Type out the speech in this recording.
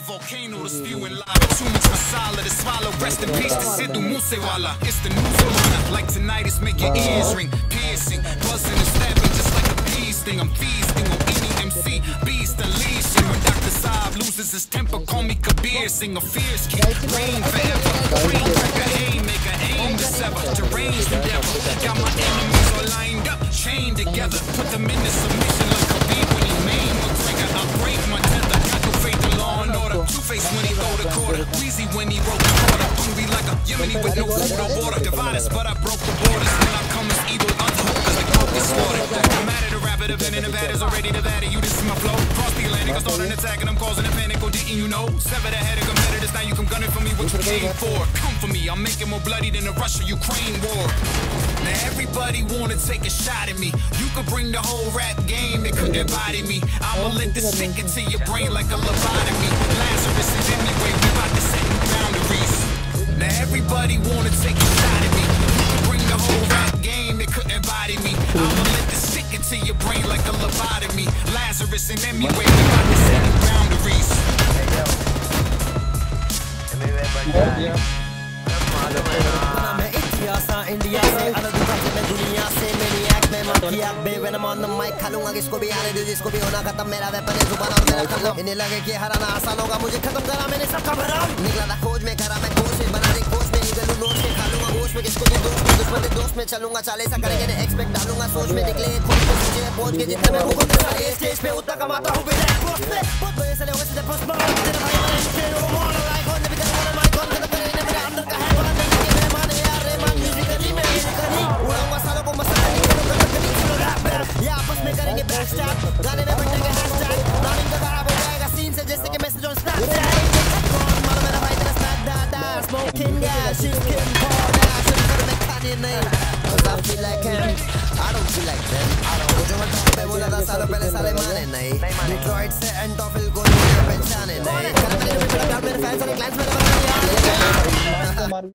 volcano to spewing lava. Too much masala to swallow. Rest in peace to 𝗔𝗬𝗢𝗏. It's the news of mana. Like tinnitus, make your ears ring. Piercing, buzzing and stabbing just like a bee sting. I'm feasting on any MC. Beast unleashing. When Dr. Saab loses his temper, call me 𝗐𝗵. Sing a fierce king. Reign forever. Rain cracker, aim, make a aim to sever. Deranged the devil. Got my enemies all lined up, chained together. Put them into submission like Khabib when he made McGregor. I break my tether. Got no faith in law and order. Two-Face when he throw the quarter. Wheezy when he wrote the quarter. Hungry like a Yemeni with no food or water. Divided, but I broke the borders. When I come as evil underhook, cause the coke is slaughtered. I'm mad at the rapper, the venom, the bad is already divided. You, this is my flow. Cross the Atlantic, I start an attack and I'm causing a panic. Oh, didn't you know? Sever the head of competitors, now you come gunning for me. What you came for? Come for me, I'm making more bloody than the Russia-Ukraine war. Now everybody wanna take a shot at me. You could bring the whole rap game, it couldn't body me. I'ma let this sink into your brain like a lobotomy. Lazarus is anyway, we about to set new boundaries. Now everybody wanna take a shot at me. You could bring the whole rap game, it couldn't body me. I'ma let this sink into your brain like a lobotomy. Lazarus in any way, we about to set new boundaries. India से अलग मैं दुनिया से maniac मैं mafia बेवेनम on the mic खालूंगा किसको भी आने दो जिसको भी होना खत्म मेरा वेपन है जुबान और मेरा कलम इन्हें लगे कि हराना आसान होगा मुझे खत्म करा मैंने सबका भरम निकला था खोज में करा मैं कोशिश बना दी कोच में निकलूं नोच में खालूंगा होश में किसको भी दोस्त में दुश्मन के दोस्त में चलूंगा चाले सा करेंगे ने एक्सपेक्ट डालूंगा सोच में निकले खुद को मुझे पहुंच के जितने मैं भूखों के सारे स्टेज पे उतना कमाता हूं बिना पोस्ट पे बहुत बड़े से लोगों से पोस्ट मार तेरे भाई मैंने के वो mall like on the big one mic on the करे ने मेरे अंदर का है बड़ा नहीं के मेहमान यार रहमान म्यूजिकली में उड़ाऊंगा सालों को मसाला निकलो कभी चलो रैप या आपस में करेंगे बैकस्टैप गाने में बनेंगे हैशटैग नाम इनका खराब हो जाएगा सीन से जैसे कि मैसेज ऑन स्नैपचैट कौन मालूम मेरा भाई तेरा स्नैप डाटा स्मोकिंग गैस 𝗔𝗕𝗀𝗏𝗏 शुरू में खाने नहीं cause I feel like him I don't feel like them वो जो मैं टॉप पे बोला था सालों पहले साले माने नहीं डिट्रॉइट से 𝗡𝗺𝗏 को पहचाने नहीं मेरे फैंस और क्लाइंट्स मेरे